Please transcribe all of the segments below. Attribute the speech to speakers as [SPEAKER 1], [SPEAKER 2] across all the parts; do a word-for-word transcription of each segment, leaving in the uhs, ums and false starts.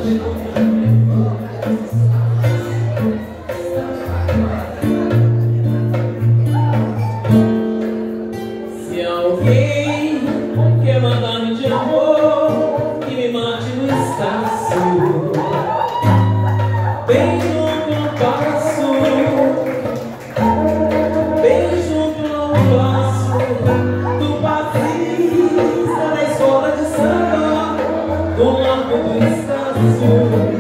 [SPEAKER 1] Se alguém quer mandar-me de amor, que me mate no Estácio, bem no compasso, bem junto ao passo do passista da escola de samba, do Largo do Estácio.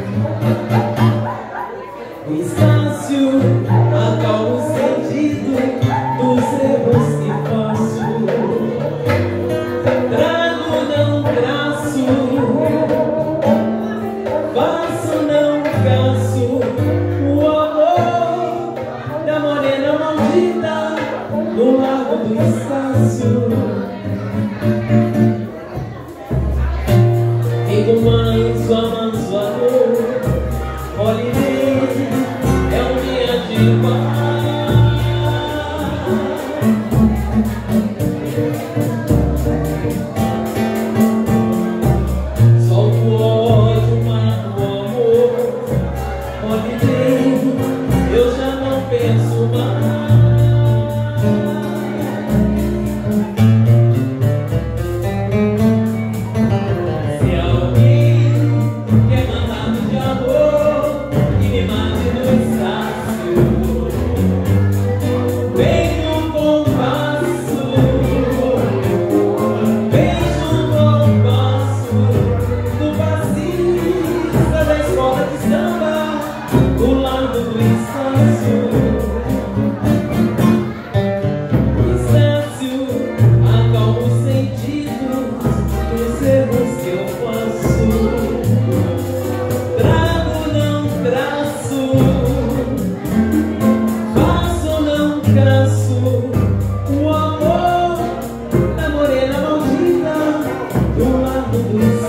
[SPEAKER 1] O Estácio acalma o sentido dos erros que faço. Trago, não traço, faço, não caço. O amor da morena maldita no Largo do Estácio. Fico manso, amanso amor, holiday é um dia de paz. Solto o ódio, mato o amor, holiday eu já não penso mais. Se alguém quer mandar-me de amor, que me mate no Estácio, bem no compasso, bem junto ao passo do passista da escola de samba, do Largo do Estácio. Estácio acalma os sentidos dos erros que eu faço. Trago, não traço, faço, não caço. O amor da morena maldita do Largo do Estácio.